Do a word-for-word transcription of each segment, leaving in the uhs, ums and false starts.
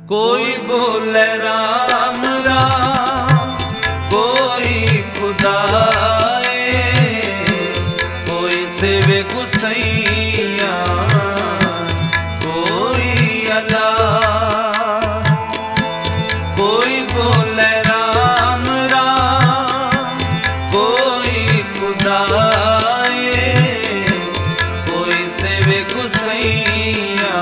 कोई बोले राम राम, कोई खुदाए, कोई सेवे गुसैया, कोई अल्लाह। कोई बोले राम राम, कोई खुदाए, कोई सेवे गुसैया,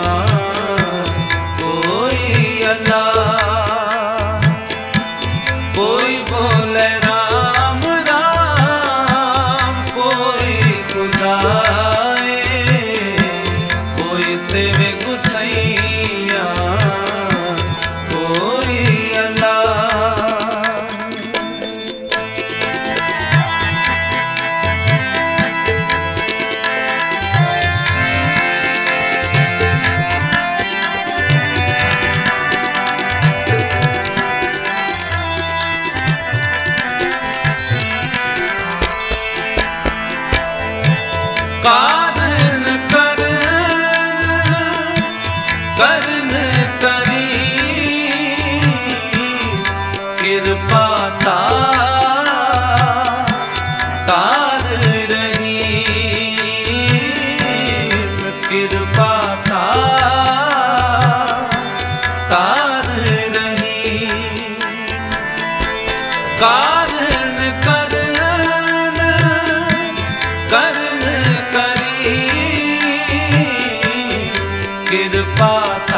कोई बोले राम राम, कोई खुदाए, कोई सेवे गुसैया, कोई अल्लाह। कारण करन करन करी, कृपा तार तार रही, कृपा तार तार रही। कारण करन करन कृपा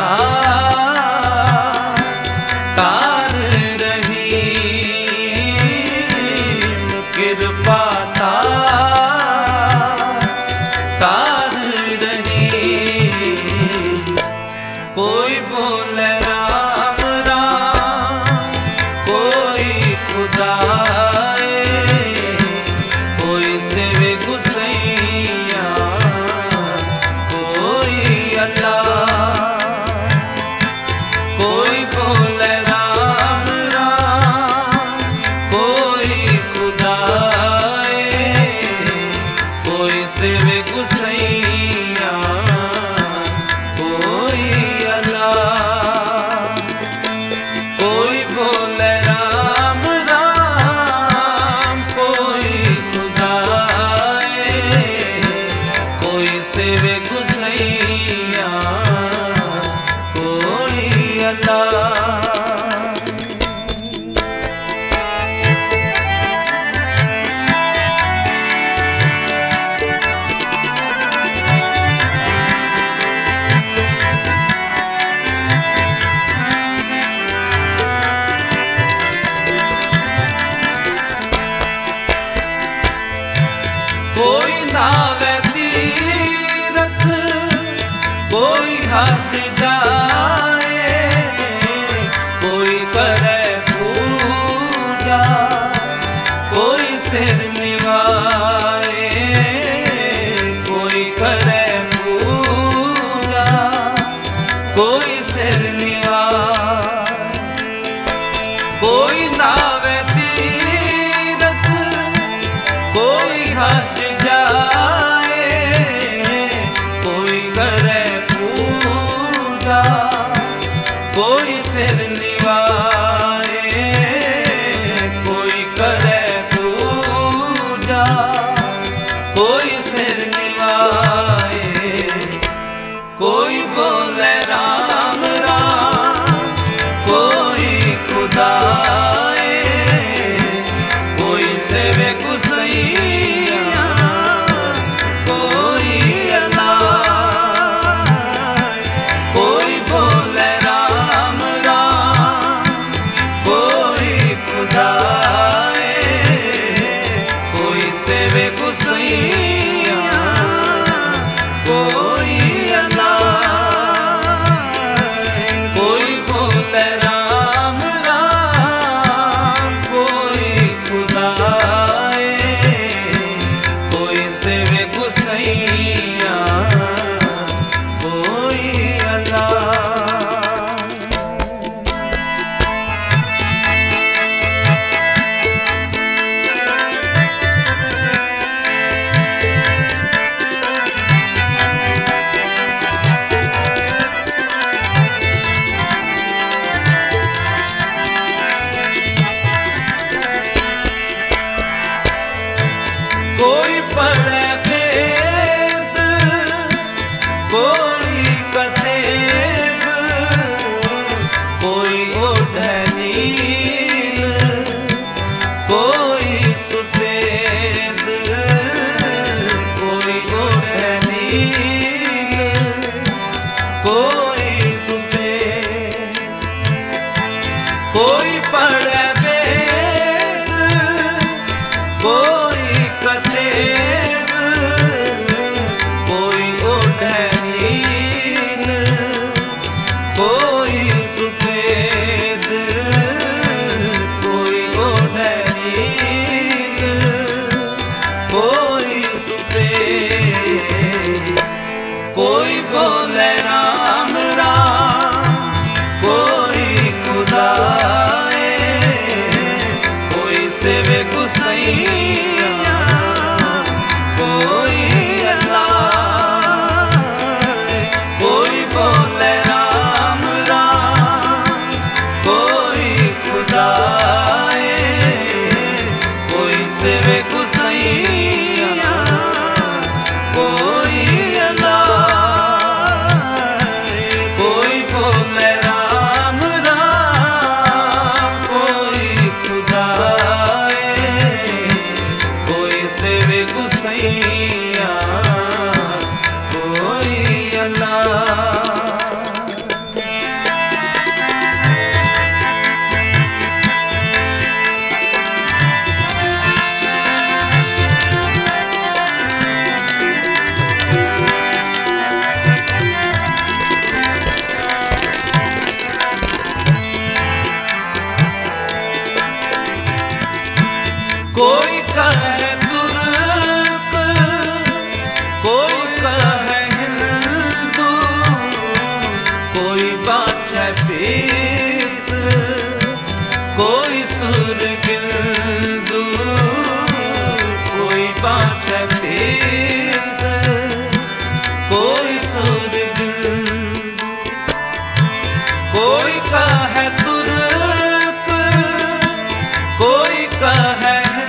तार तार रही, कृपा तार तार रही। कोई बोले राम राम, कोई खुदाए, कोई सेवे गुसैया, कोई बोले राम राम, कोई खुदाए, कोई सेवे गुसैया, कोई अल्लाह। कोई बोले राम राम, कोई खुदाए, कोई सेवे गुसैया, कोई अल्लाह। कोई नावे तीरथ, कोई हट जाए, कोई करे पूजा, कोई सिर निवाए, कोई करे पूजा, कोई सिर निवाए। कोई नावे तीरथ, कोई हट जाए, कोई करे पूजा, कोई सिर निवाए, कोई करे पूजा, कोई सिर निवाए। कोई बोले राम राम, कोई खुदाए, कोई सेवे गुसैया, कोई अल्लाह। कोई बोले राम राम, कोई खुदाए, कोई सेवे गुसैया, कोई अल्लाह। कोई बोले राम राम, कोई खुदाए, कोई पढ़े वेद, कोई कथेब, कोई ओढ़े नील, कोई सफेद, कोई ओढ़े नील, कोई सफेद। कोई पढ़े वेद, कोई कथेब, कोई ओढ़े नील, कोई सफेद, कोई ओढ़े नील, कोई सफेद। कोई बोले राम राम, कोई खुदाए, कोई सेवे गुसैया, कोई अल्लाह। कोई बोले राम राम, कोई खुदाए, कोई सेवे गुसैया, कोई कोई बोले राम राम, कोई खुदाए, कोई सेवे गुसैया, कोई अल्लाह। कोई कहे तुर्क, कोई कहे हिंदू, कोई बाटे पीस, कोई सुरगिंदू, कोई बाटे पीस, कोई सुरगिंदू। कोई कहे तुर्क, कोई कहे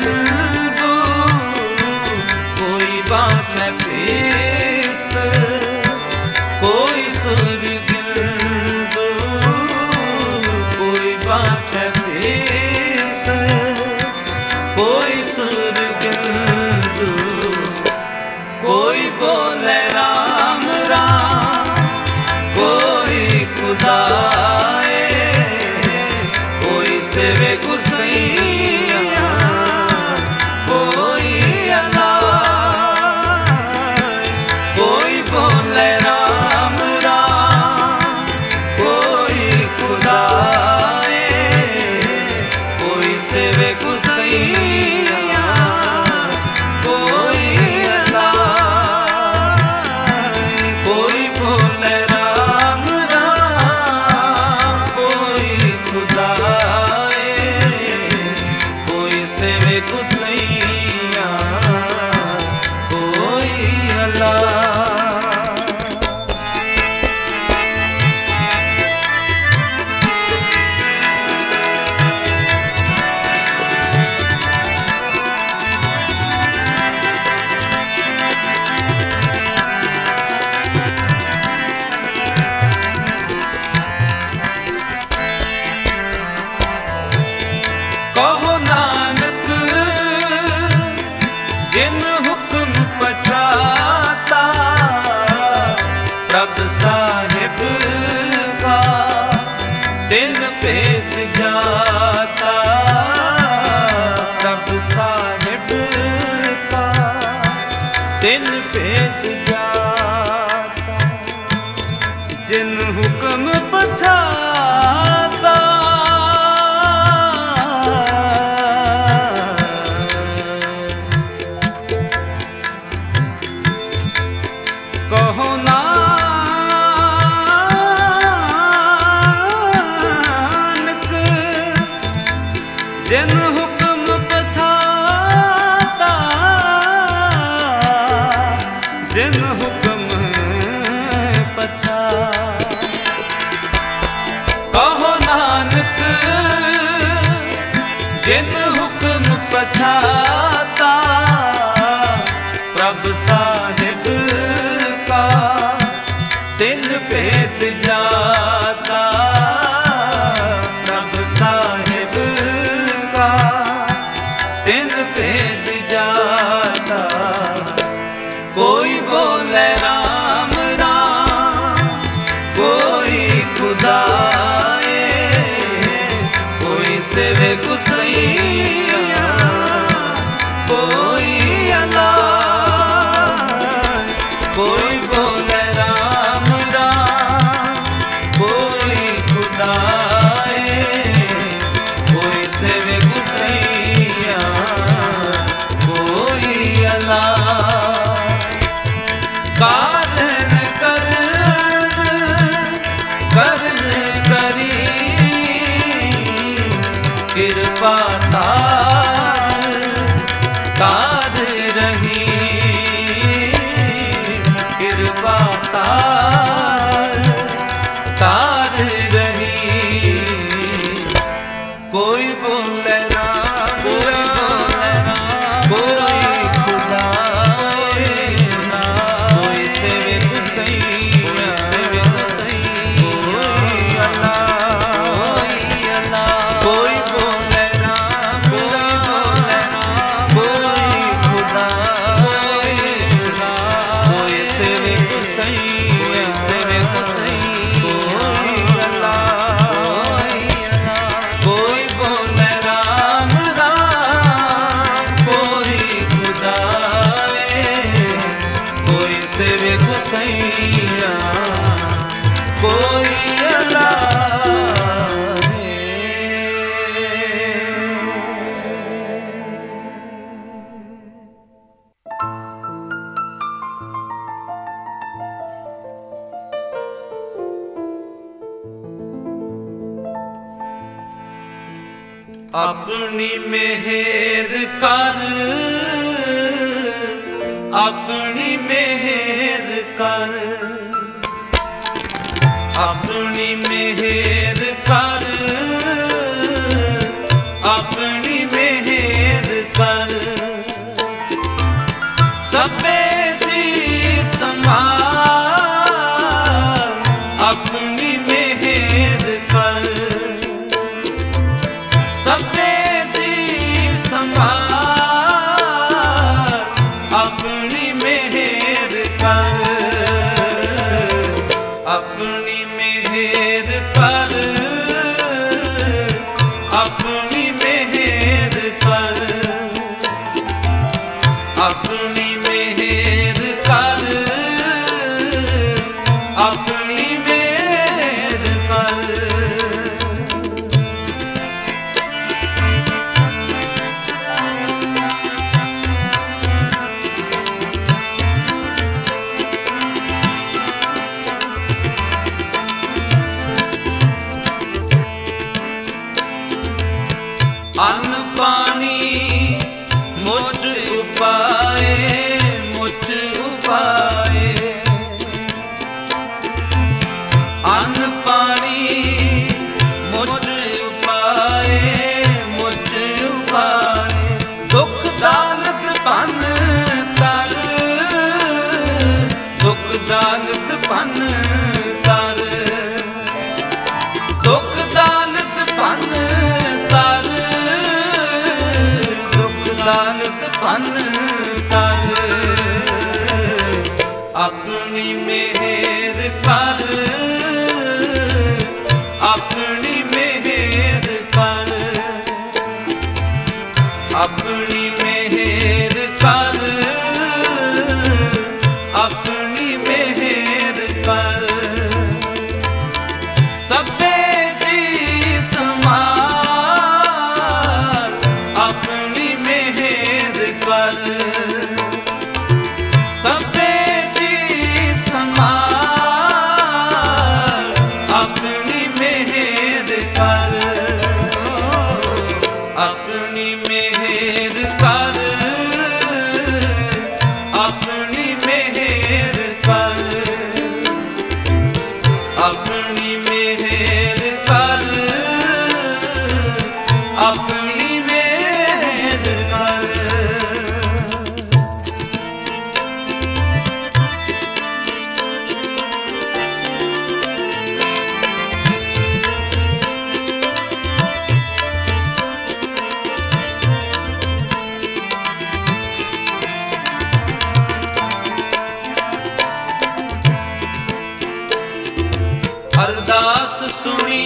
बाटे पीस्त, कोई सुरगिंदू, कोई बाटे पीस्त, कोई सुरगिंदू। कोई बोले राम राम, कोई खुदाए, कोई सेवे गुसैया, कोई कोई बोले राम राम, कोई खुदाए, कोई सेवे गुसैया, कोई अल्लाह। कोई बोले राम राम, कोई खुदाए, कोई सेवे गुसैया, कोई अल्लाह। कहो नानक जिन हुक्म पछाता, प्रभ साहिब का दिन पेत जाता, प्रभ साहिब का दिन पेत जाता। जिन हुक्म पछाता, कहो नानक जिन हुक्म पछाता, जिन तार रही कृपा तार तार रही। कोई बोले राम कोई बोले राम कोई खुदा कोई सेवे गुसई कोई सेवे गुसई कोई अल्लाह कोई अल्लाह कोई बोले राम कोई बोले राम कोई खुदा कोई सेवे गुसई कोई सेवे गुसई कोई अल्लाह कोई बोले राम राम कोई खुदा कोई सेवे गुसैया कोई अल्लाह। अपनी मेहर कर अपनी मेहर कर अपनी मेहर कर अपनी मेहर कर सबे दी संभाल अपनी मेहर कर सबे दी संभाल अपनी मेहर कर अपनी मेहर कर अपनी मेहर कर अपनी मेहर कर अपनी मेहर कर। अन्न पानी मुझ उपाए मुझ उपाए अन्न पानी मुझ उपाए मुझ उपाए दुख दालत पन कर दुख दालत पन कर दुख दालत पन कर दालत पन कर अपनी मेहर कर अपनी मेहर कर अपनी मेहर कर अपनी मेहर कर सबे दी संभाल अपनी मेहर कर सबे दी संभाल अपनी मेहर कर अपनी मेहर कर अपनी मेहर कर अपनी मेहर कर अपनी मेहर कर। अरदास सुनी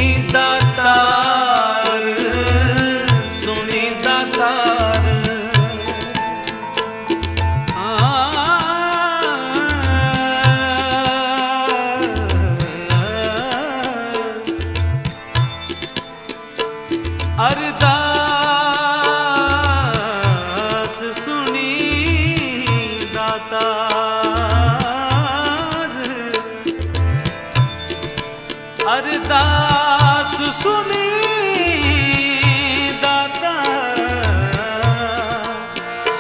दातार सुनी दातार अरदास सुनी दातार अरदास सुनी दाता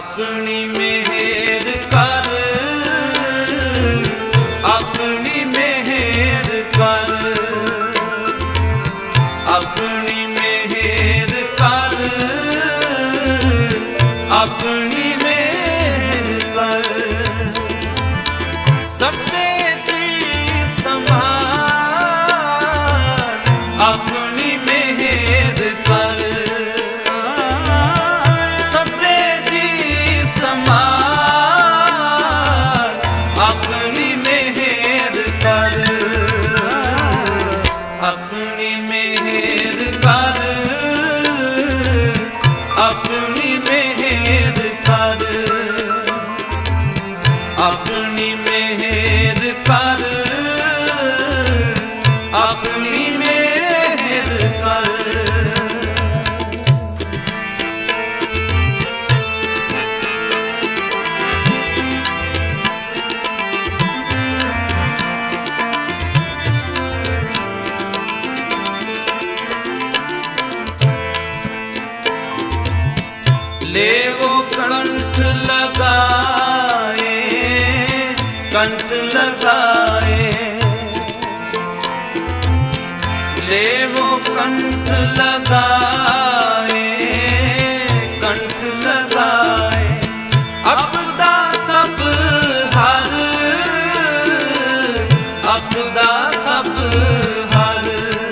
अपनी मेहर कर, अपनी मेहर कर, अपनी मेहर कर, अपनी मेहर कर। सबने दी संभाल, अपनी मेहर कर, सबने दी संभाल, अपनी मेहर कर, अपनी मेहर कर, अपनी मेहर कर, अपनी मेहर कर, अपनी मेहर कर। ले वो कंठ लगाए, कंठ लगाए, ले वो कंठ लगाए, कंठ लगाए। अपदा सब हर, अपदा सब हर,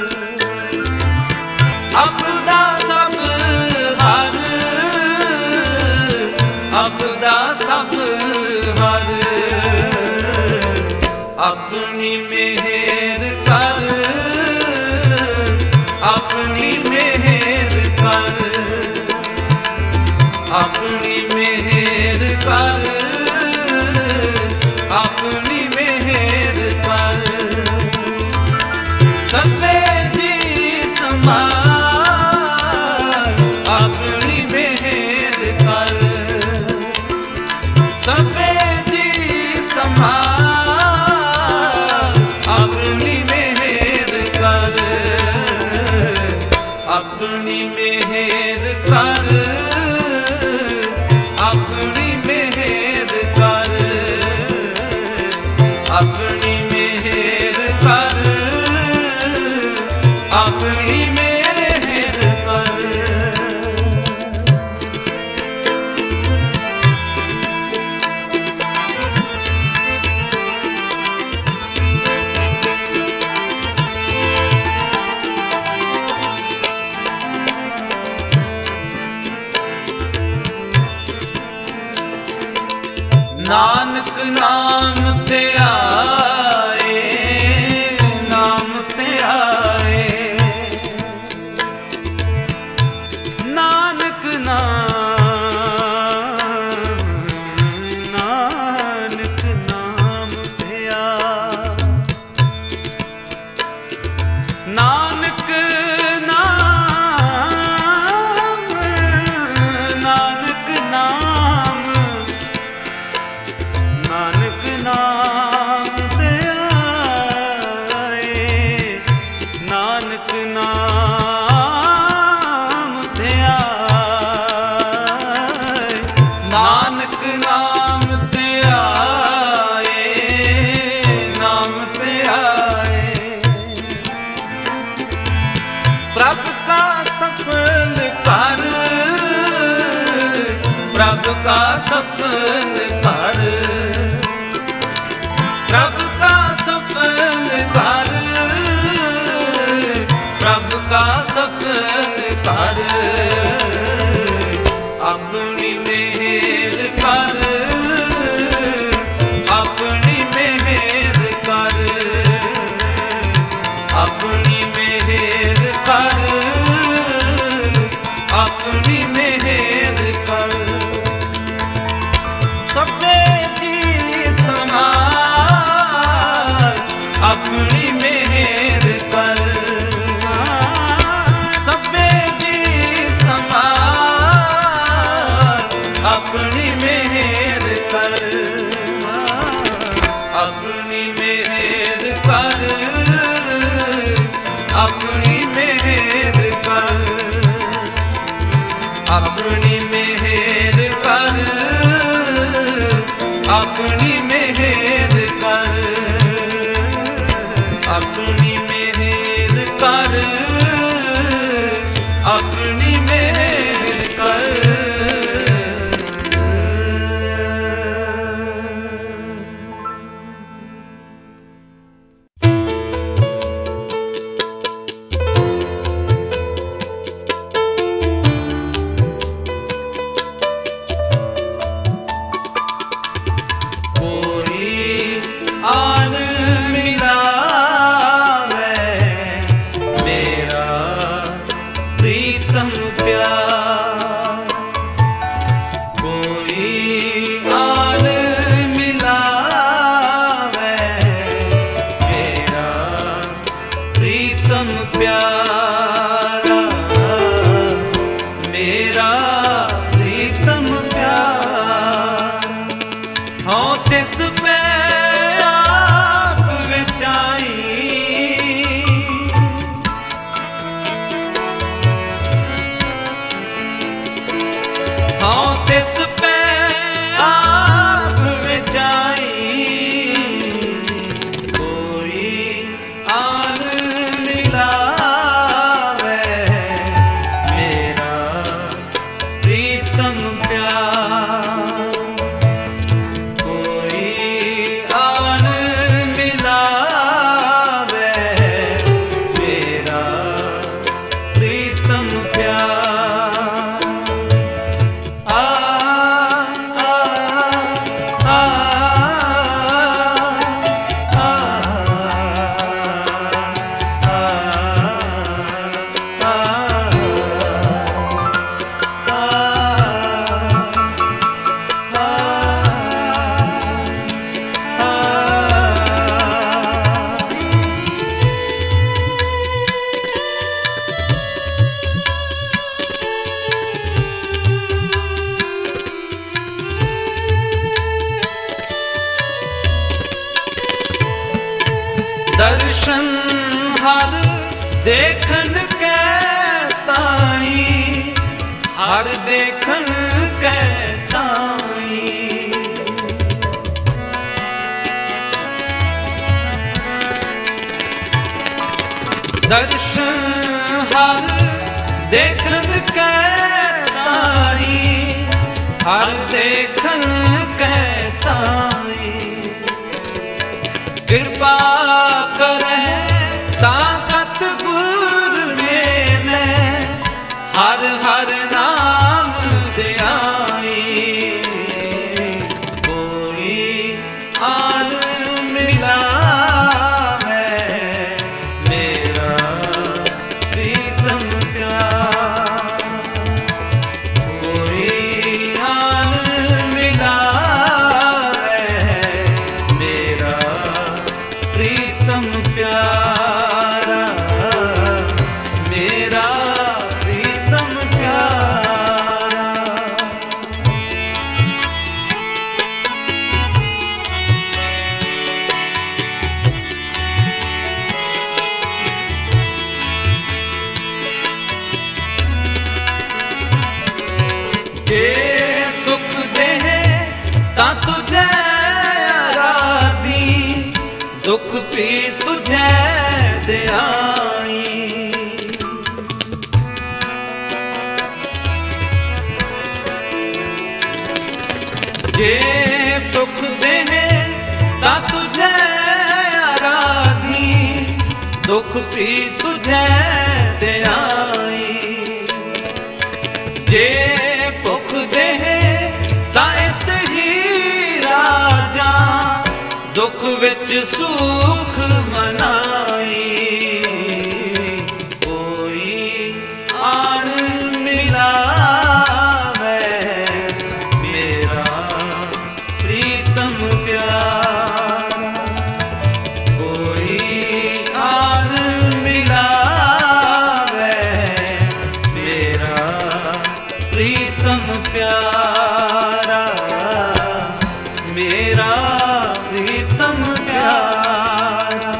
अपदा सब हर, अपदा सब हर। अपनी मेहर कर, अपनी मेहर कर, अपनी मेहर कर, अपनी मेहर कर। सफेदी संभाल, अपनी मेहर कर, सफेदी संभाल, अपनी मेहर कर, अपनी मेहर कर, अपनी मेहर कर, अपनी मेहर कर, अपनी मेहर कर। नानक नाम ते आए, नाम ते आए, नानक नाम, नानक नाम ते आए, नानक नाम, नानक नाम, नानक नाम ते आए, नानक नाम ते आए, नानक नाम ते आए, नाम ते आए। प्रभ का सफल कर, प्रभ का सफल कर, प्रभ का सफल कर, प्रभ का सफल कर। अपनी मेहर कर, अपनी मेहर कर, अपनी मेहर कर, अपनी मेहर कर। सफेदी संभाल, अपनी मेहर कर, सफेदी संभाल, अपनी मेहर कर, अपनी मेहर कर, अपनी मेहर कर, अपनी मेहर कर। दर्शन हर देखन कै ताई, हर देखन कै ताई। दर्शन हर देखन कै ताई, हर देखन कै ताई। कृपा करे ता सतगुर मेले, हर हर नाम ध्याई। कोई आन मिला है मेरा प्रीतम प्यार, कोई आन मिला है मेरा प्रीतम प्यारा, मेरा प्रीतम प्यारा। जे सुख दे ता तुझे आराधी, दुख भी तुझे दयाई। जे सुख दे ता तुझे आराधी, दुख भी तुझे दयाई। जे भुख दे ता इत ही राजा, दुख विच सुख मनाई। कोई आन मिला है मेरा प्रीतम प्यारा, कोई आन मिला है मेरा प्रीतम प्यारा, मेरा प्रीतम प्यारा।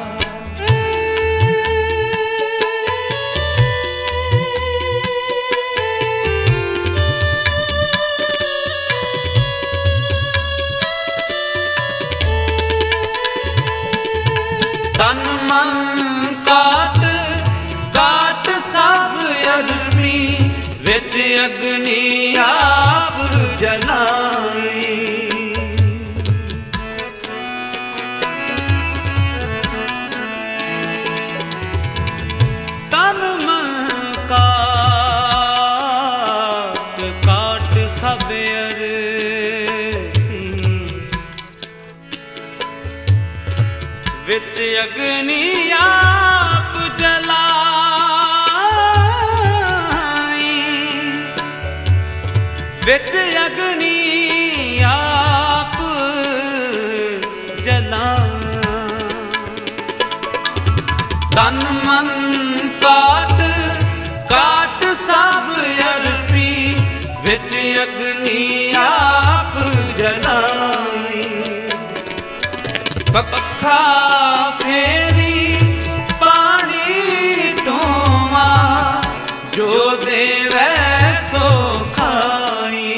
तन मन काट काट सब अग्नि, विच अग्नि आप जलाई। तन मन काट काट सब अग्नि, विच अग्नि आप जलाई। विच अग्नि आप जलाई। तन मन काट काट सब अर्पी, विच अग्नि आप जलाई। पखा फेरी पानी ढोवा, जो देवै सो खाई।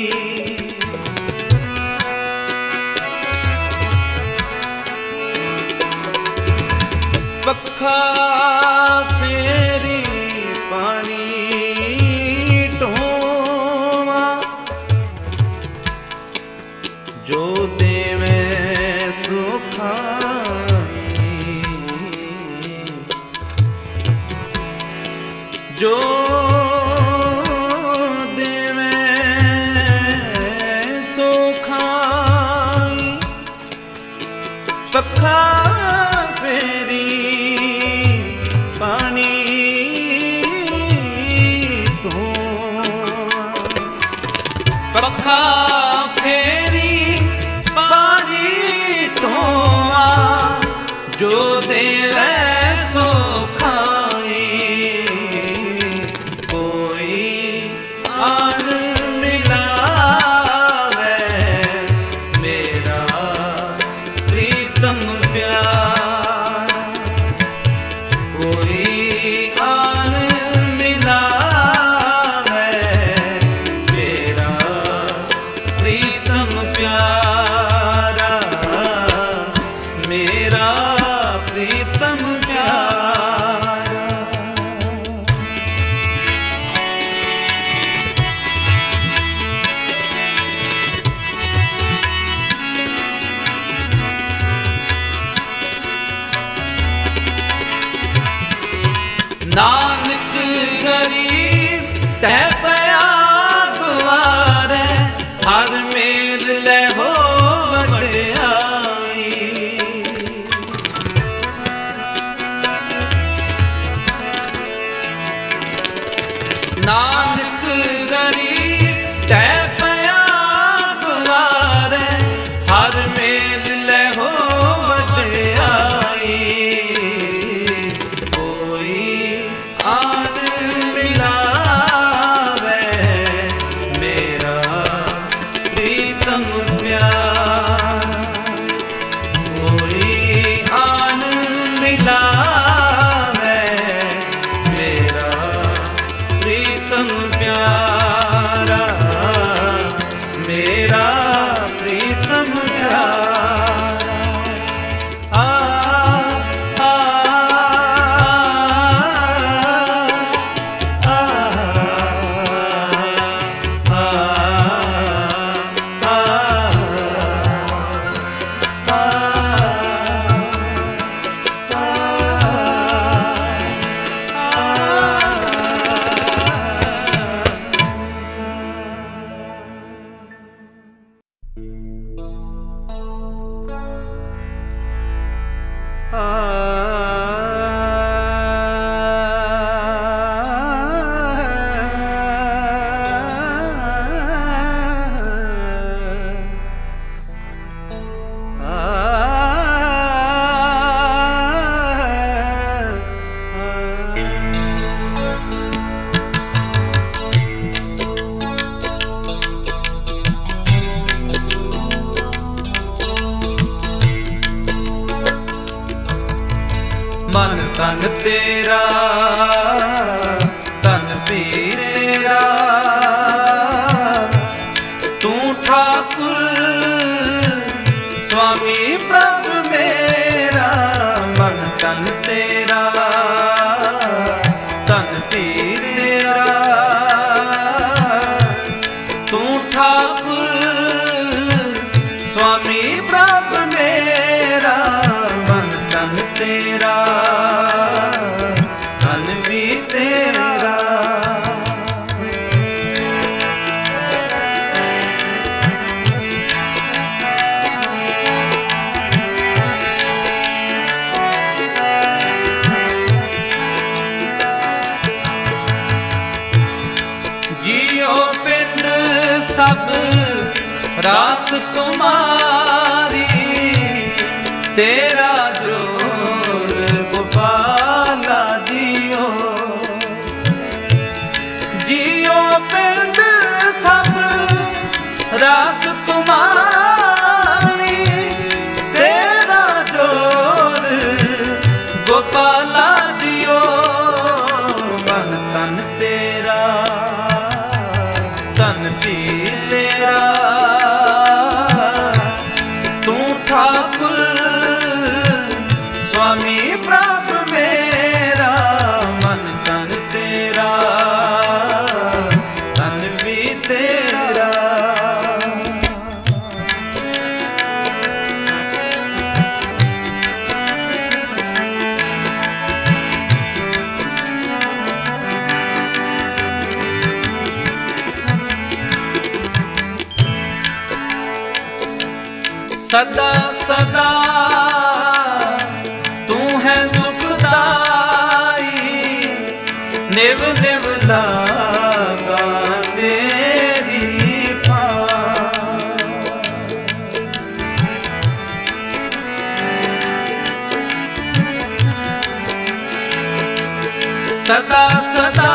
पखा फेरी पानी ढोवा, जो देवै सो खाई। जो देवै सो खाई। पखा फेरी पानी ढोवा, पखा फेरी पानी ढोवा, जो देवै सो खाई। कोई आन मिला है मेरा प्रीतम प्यारा, मेरा प्रीतम प्यारा। नानक गरीब तह पया दुआरे, हर मेल ले हो वड्याई। नानक गरीब तह पया दुआरे, हर मेल ले हो वड्याई। आन मिलावे मेरा प्रीतम प्यारा, कोई आन मिलावे मेरा प्रीतम प्यारा, मेरा प्रीतम प्यारा। मन तन तेरा तन भी तेरा, तू ठाकुर स्वामी प्रभु मेरा। मन तन तेरा तन भी तेरा, तू ठाकुर स्वामी प्रभु मेरा। मन तन तेरा तन भी तेरा, जियो पिंड सब रास तुम्हारी, तेरा जोर गोपाला जियो। जियो पिंड सब रास तुम्हारी, तेरा जोर गोपाला जियो। मन तन तेरा तन भी तेरा, तू ठाकुर स्वामी प्रभु मेरा। मन तन तेरा तन भी तेरा, सदा सदा तू है सुखदाई, निव निव लागा तेरी पार। सदा सदा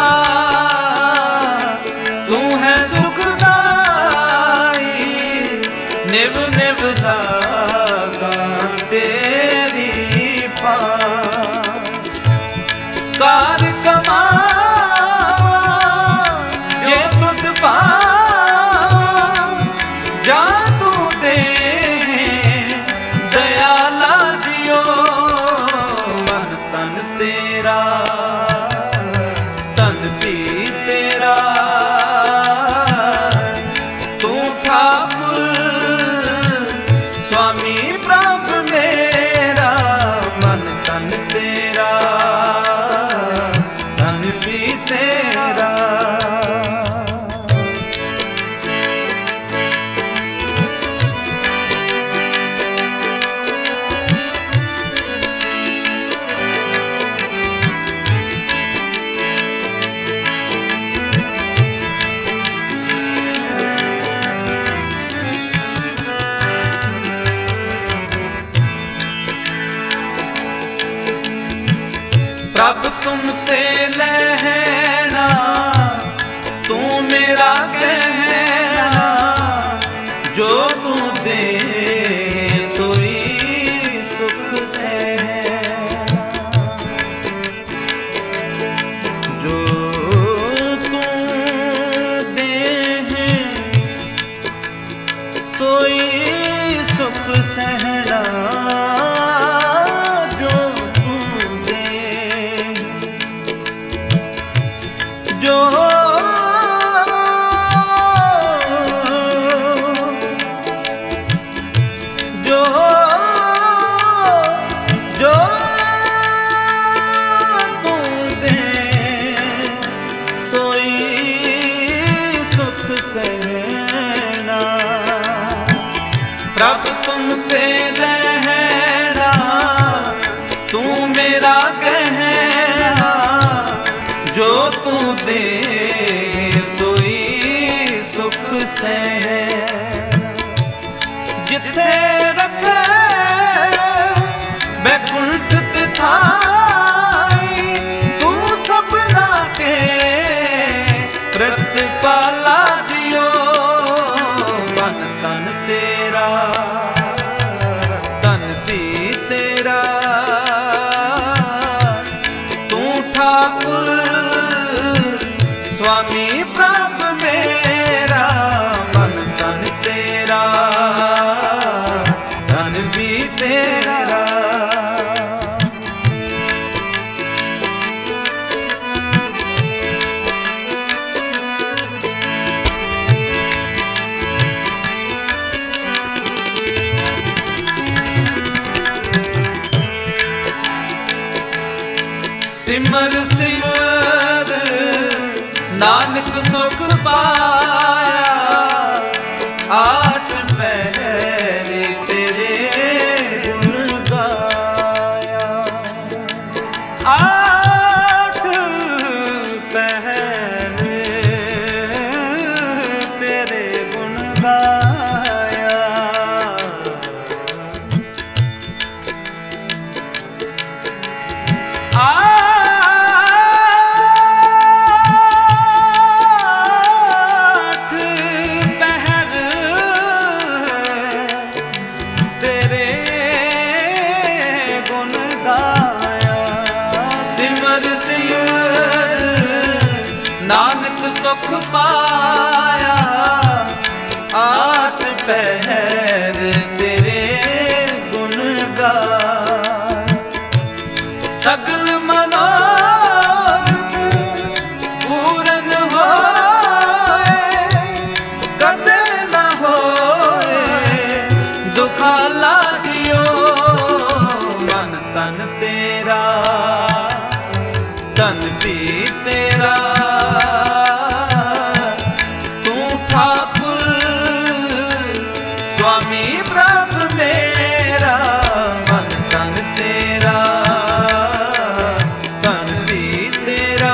तू है सुखदाई, निव निव लागा तेरी पार। कार कमावा जे तुद पावा, जा तू दे दयाला दियो। तेरा, तन भी तेरा, तू ठाकुर स्वामी प्रभु मेरा, मन तन तेरा, तन भी तेरा। प्रभ तुम ते लहना, तू मेरा गहना, जो तू दे सोई सुख सहना, जो तू दे सोई सुख सहना, जो जो जो तू दे सोई सुख सहना, प्रभ तुम ते रहना, तू मेरा गहना, जो तू दे सोई सुख सहना, जिथे रखे बैकुंठ तिथाई, तू सबना के प्रतिपाला दियो, मन तन तेरा, तन भी तेरा, तू ठाकुर स्वामी प्रभु मेरा, मन तन तेरा, तन भी तेरा। सिमर सिमर नानक सुख पाया, आठ पहर तेरे गुण गाया, आठ पहर तेरे गुण गाया, आठ नानक सुख पाया, आठ पहर तेरे गुण गाए, सगल मनोरथ पूरन होए, कदे न होए दुखा लागियो, मन तन तेरा, तन भी तेरा, तू ठाकुर स्वामी प्रभु मेरा, मन तन तेरा, तन भी तेरा,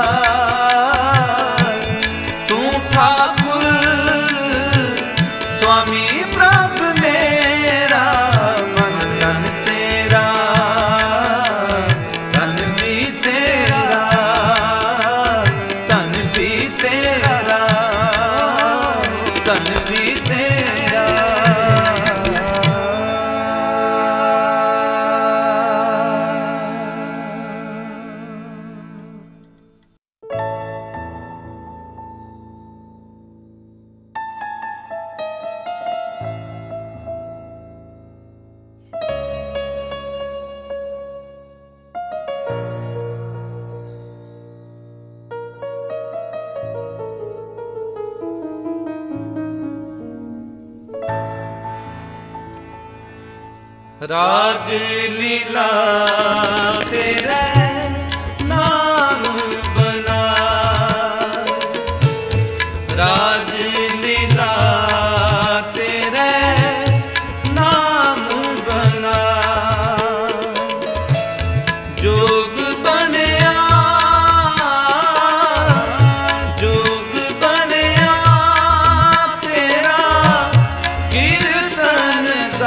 तू ठाकुर स्वामी प्रभु मेरा, मन तन तेरा, तन भी तेरा। राज लीला तेरे नाम बना, राज लीला तेरे नाम बना। जोग बनया जोग बनया तेरा कीर्तन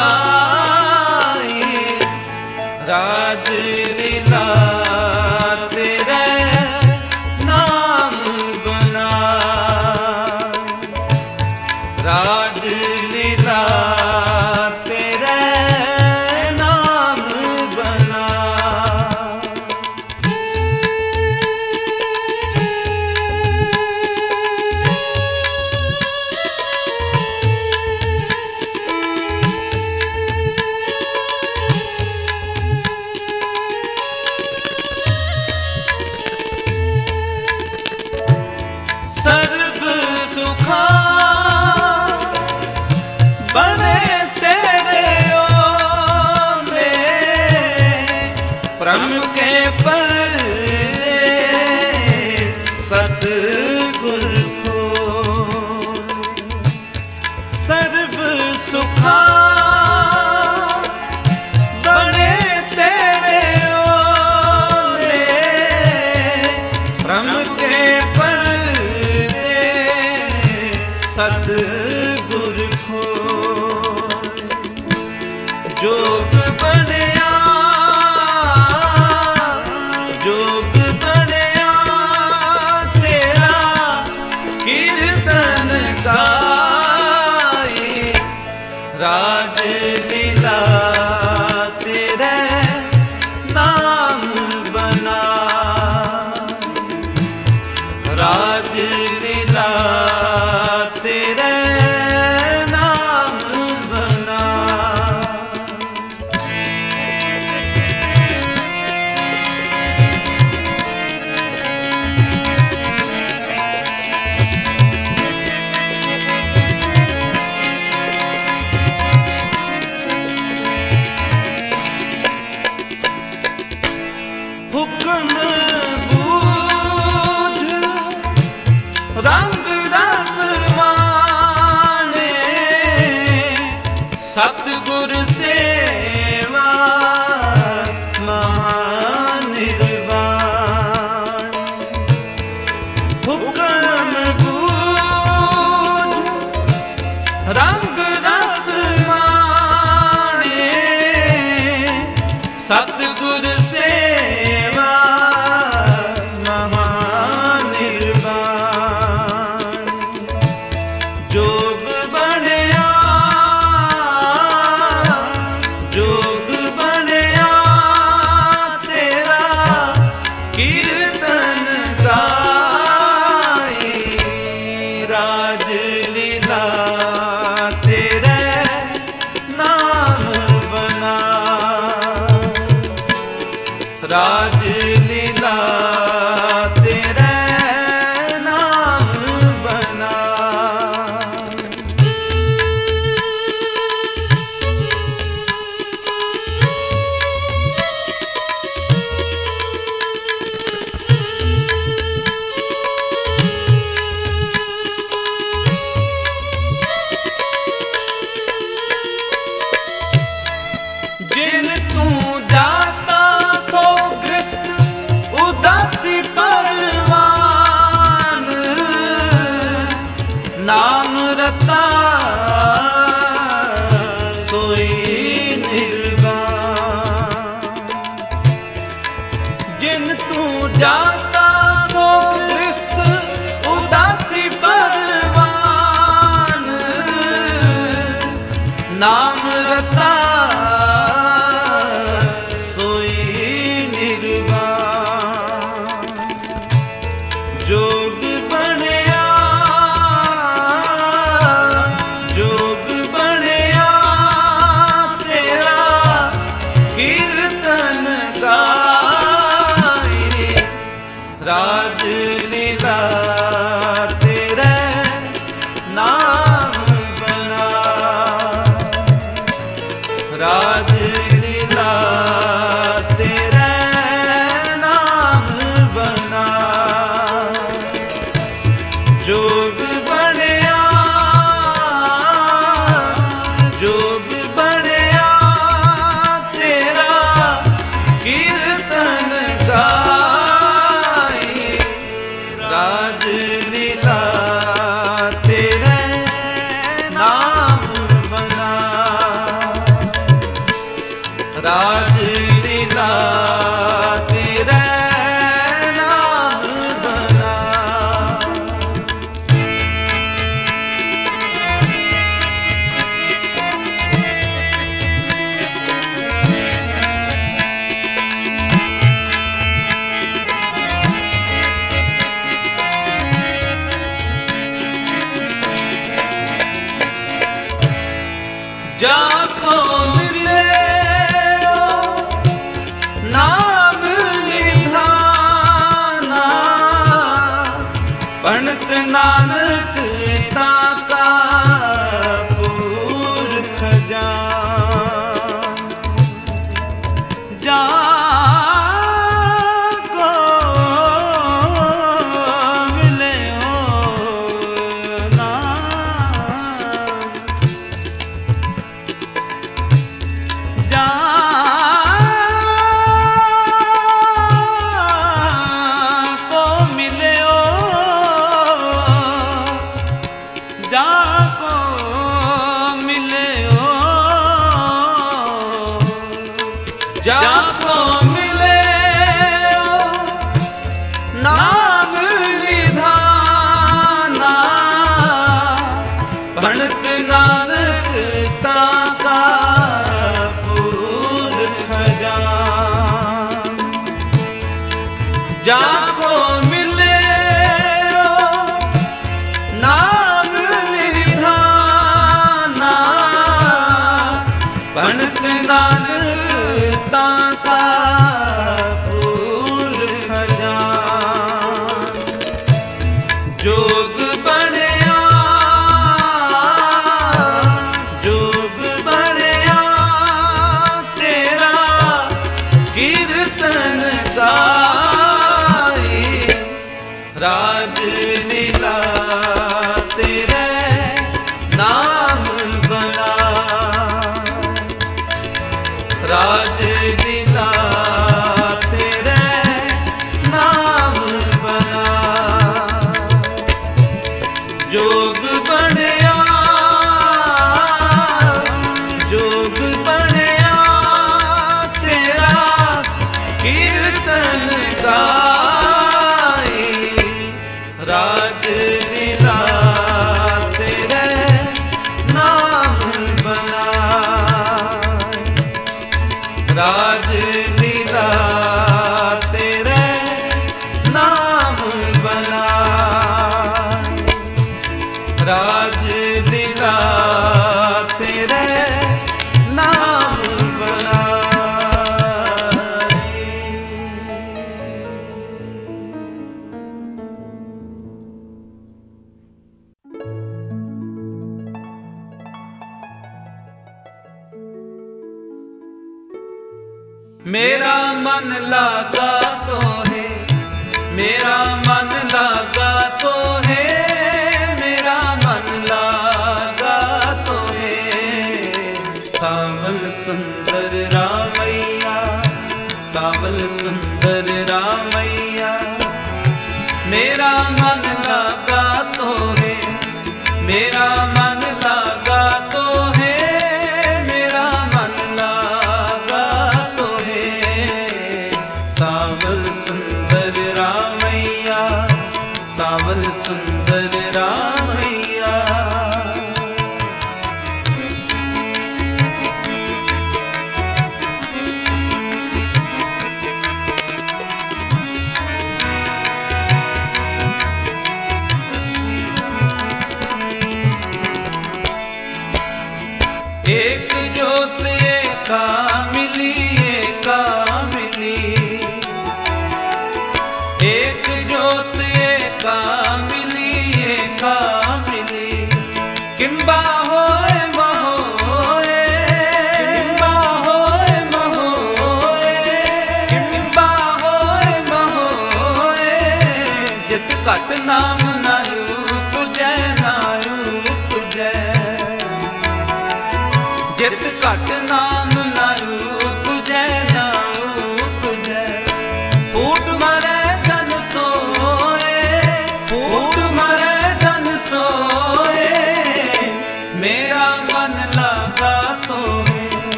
गाए, राज लीला तेरे नाम बना, राज लीला तेरे नाम बना। सर्व सुखा बने तेरे ओले, प्रम के पर्दे सतगुर को। सर्व सुखा बने तेरे ओले, प्रम के सतगुर को। जोग बनया जोग बनया तेरा कीर्तन गाए, राज लीला तेरे नाम बना, राज लीला तेरे नाम बना। हुक्म बूझ रंग रस माने, सतगुर सेवा महानिर्वाण। हुक्म बूझ रंग रस माने, सतगुर सेवा महानिर्वाण। जोग बनया जोग बनया तेरा कीर्तन गाए, राज लीला तेरे नाम बना, राज लीला तेरे नाम बना। जिन तू जाता सो ग्रस्त उदासी परवान, नाम रता सोई निर्वाण। जिन तू जाता सो ग्रस्त उदासी परवान, नाम रता जोग बनया जोग बनया तेरा कीर्तन गाए, राज लीला तेरे नाम बना। जाको मिले नाम निधाना, पंडित नानक ताका पूर खजान। जाको मिले जाको मिले जाको मिले जाको मिले नाम निधाना, पंडित नानक ताका पूर खजान। जाको मिले नाम निधाना, पंडित नानक ताका पूर खजान। जोग बढ़िया जोग बढ़िया तेरा कीर्तन गाई, राज लीला तेरे नाम बना। राज लीला तेरे नाम बना। जोग बढ़िया जोग बढ़िया तेरा कीर्तन गाई, राज लीला तेरे नाम बना। राज लीला तेरे नाम बना। राज लीला तेरे नाम बना। मेरा मन लागा तो है, मेरा मन लागा तो है, मेरा मन लागा तो है। सावल सुंदर रामैया, सावल सुंदर रामैया, मेरा मन लागा तो है, मेरा मन लागा तो है, मेरा मन लागा तो है। सावल सुंदर रामैया, सावल सुंदर रामैया। एक जोत एका मिली, एका मिली, एक जोत एका मिली,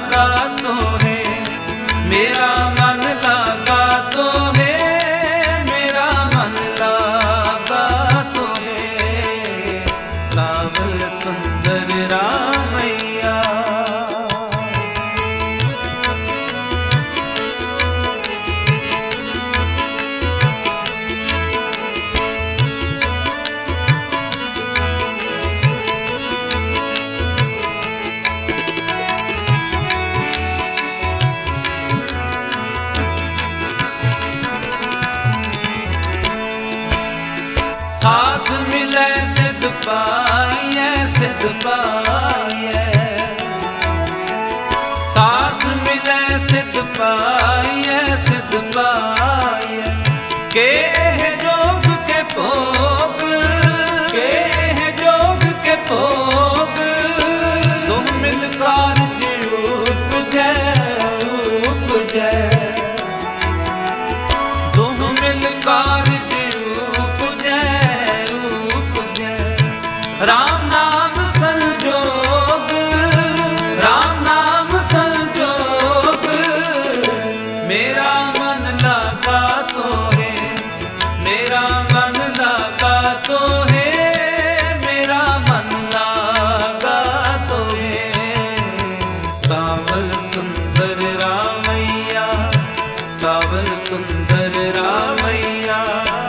लागा तो है, मेरा मन लागा तो है, मेरा मन लागा तो है। सावल सुंदर रामैया साथ मिले सिद्ध पाइए, सिद्ध पाइए, साथ मिले सिद्ध पाइए, सिद्ध पाइए। के है जोग के भोग, के है जोग के भोग, तुम मिलकर उपजै, उपजै, तुम मिलकर राम नाम संजोग, राम नाम संजोग। मेरा मन लागा तो है, मेरा मन लागा तो है, मेरा मन लागा तो है। सावल सुंदर रामैया, सावल सुंदर रामैया।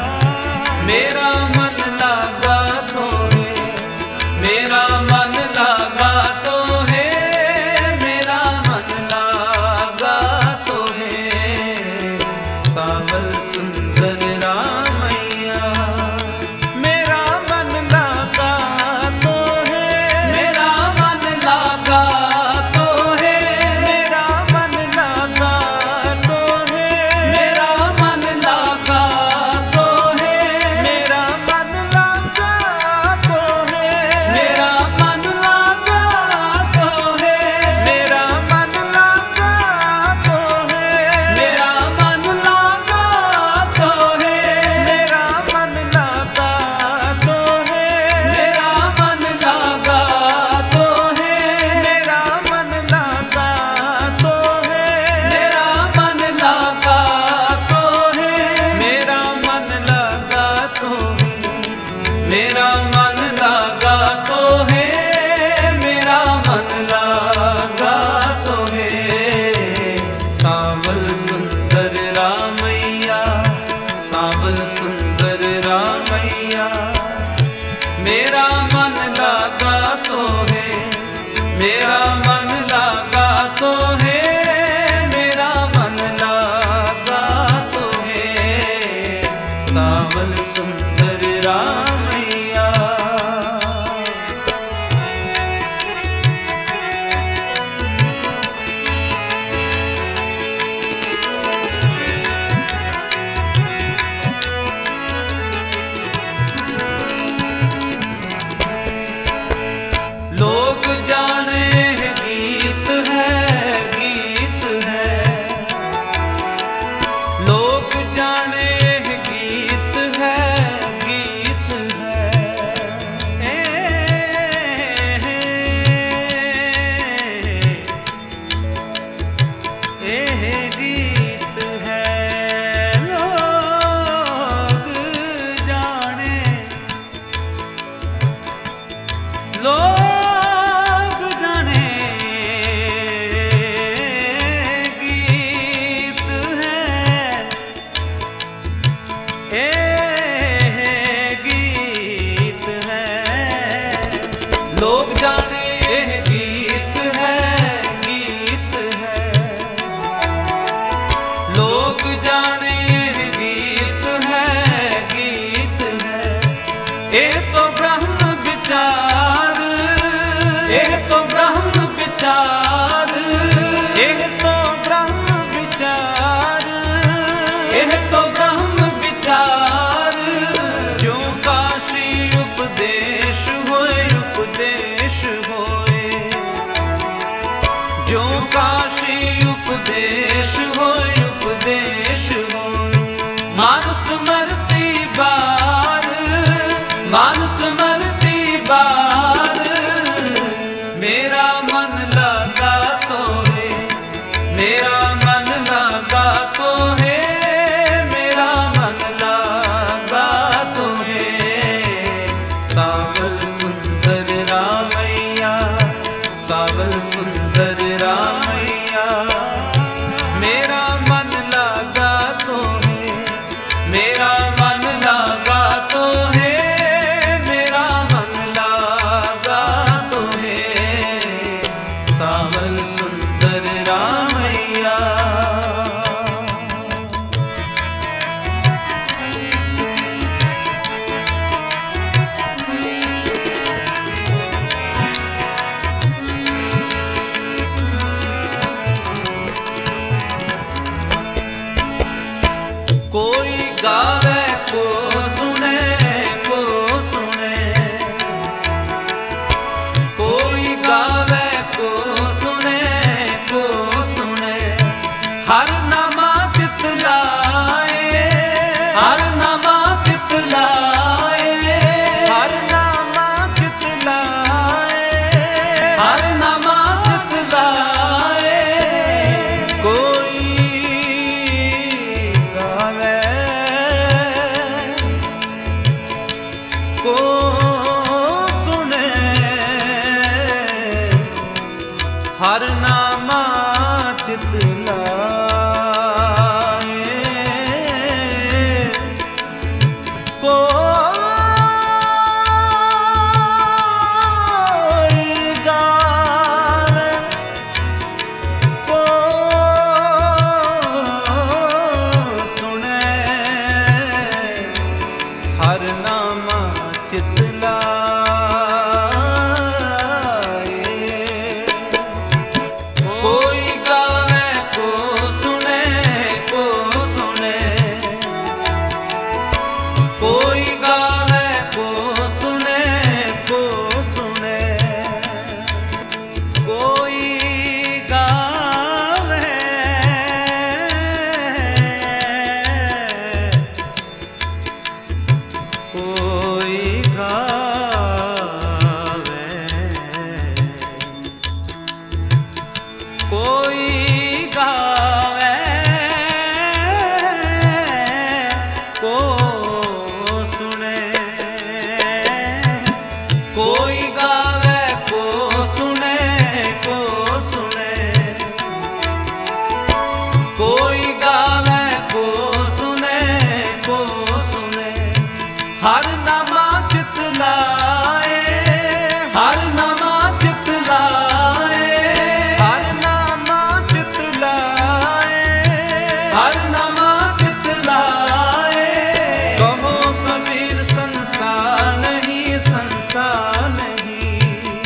मेरा मन लागा तो है, मेरा मन लागा तो है, मेरा मन लागा तो है। सावल सुंदर रामैया। मेरा मन लागा तो है, मेरा मन लागा तो है, मेरा मन लागा तो है, मेरा मन लागा तो है, मेरा मन लागा तो है, मेरा मन लागा तो है, मेरा मन लागा तो है, मेरा मन लागा तो है, मेरा मन लागा तो है, मेरा मन लागा तो है, मेरा मन लागा तो है, मेरा मन लागा तो है, मेरा मन लागा तो है, मेरा मन लागा तो है, मेरा मन लागा तो है। सावल सुंदर रामैया, सावल सुंदर रामैया। मेरा मन लागा तो है, मेरा मन लागा तो है, मेरा मन लागा तो है। सावल सुंदर रामैया। लोग जाने गीत है, गीत है, लोग जाने गीत है, गीत है। ए, ए, ए, गीत है, लोग जाने, लोग जाने गीत है, ए गीत है। लोग जाने गीत है, गीत है, लोग जाने गीत है, गीत है। ए तो ब्रह्म विचार, ए तो ब्रह्म विचार, ए तो ब्रह्म विचार, ए तो ब्रह्म विचार। जो काशी उपदेश होए, उपदेश होए, जो काशी उपदेश होए, उपदेश होए। मानस मरती बार, मानस मरती बार। मेरा मन लागा तो है, मेरा मन लगा तो है, मेरा मन लगा तो है। सावल सुंदर रामैया, सावल सुंदर रामैया। मेरा मन लगा तो है, मेरा मन लगा तो है, मेरा मन लगा तो है। सावल सुंदर रामैया। कोई गावे को सुने, को सुने, कोई गावे को सुने, को सुने। हर नमा तितलाए, हर नमा तितलाए, हर नमा तितलाए, हर नमा तितलाए। कोई गावे को सुने, हर नामा तितलाए। कोई गावे को सुने, हर नामा तितलाए। कोई गावे को सुने, को सुने, कोई गावे को सुने, को सुने। कोई गावे कोई गावे, कोई गावे को सुने, कोई गावे को सुने, को सुने। कोई गावे को सुने, को सुने। हर नमा तितलाए, हर नमा तितलाए, हर नमा तितलाए, हर नमा तितलाए। कहो कबीर संसार नहीं, संसार नहीं।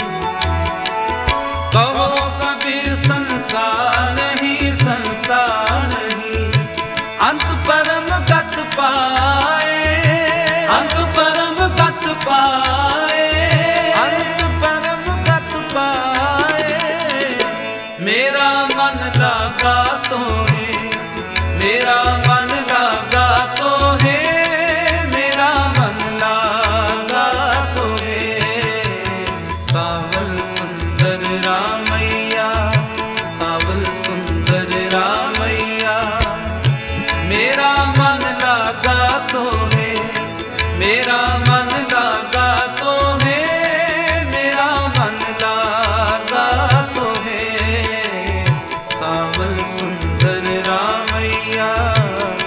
कहो कबीर संसार नहीं, संसार नहीं। अंत परम गत पाए, अंत परम गत पाए, अंत परम गत पाए। मेरा मन लगा तो है, मेरा मन लगा तो है, मेरा मन लगा तो है। सावल सुंदर रामैया, सावल सुंदर रामैया। मेरा मन लगा तो है, मेरा मन लगा तो है, मेरा मन लगा तो है। सावल सुंदर रामैया।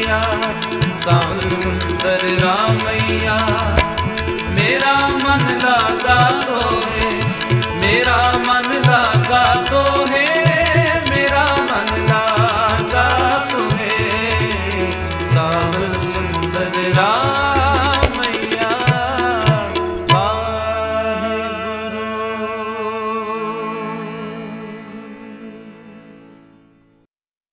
रामैया, सांवल सुंदर रामैया। मेरा मन लागा तो है, मेरा मन लागा तो है, मेरा मन लागा तो है, सांवल सुंदर राम